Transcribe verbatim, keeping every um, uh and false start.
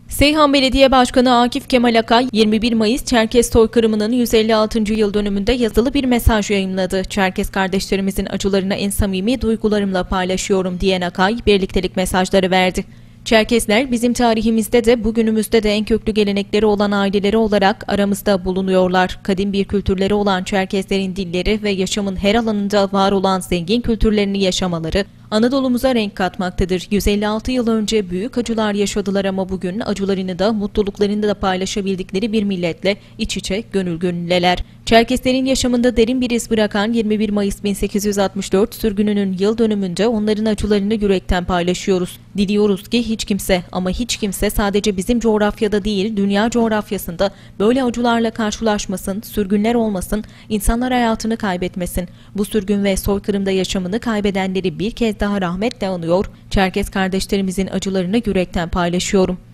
Seyhan Belediye Başkanı Akif Kemal Akay, yirmi bir Mayıs Çerkes soykırımının yüz elli altıncı yıl dönümünde yazılı bir mesaj yayımladı. Çerkes kardeşlerimizin acılarını en samimi duygularımla paylaşıyorum diyen Akay, birliktelik mesajları verdi. Çerkesler bizim tarihimizde de bugünümüzde de en köklü gelenekleri olan aileleri olarak aramızda bulunuyorlar. Kadim bir kültürleri olan Çerkeslerin dilleri ve yaşamın her alanında var olan zengin kültürlerini yaşamaları Anadolu'muza renk katmaktadır. yüz elli altı yıl önce büyük acılar yaşadılar ama bugün acılarını da mutluluklarını da paylaşabildikleri bir milletle iç içe gönül gönülleler. Çerkeslerin yaşamında derin bir iz bırakan yirmi bir Mayıs bin sekiz yüz altmış dört sürgününün yıl dönümünde onların acılarını yürekten paylaşıyoruz. Diliyoruz ki hiç kimse ama hiç kimse sadece bizim coğrafyada değil dünya coğrafyasında böyle acılarla karşılaşmasın, sürgünler olmasın, insanlar hayatını kaybetmesin. Bu sürgün ve soykırımda yaşamını kaybedenleri bir kez daha rahmetle anıyor, Çerkes kardeşlerimizin acılarını yürekten paylaşıyorum.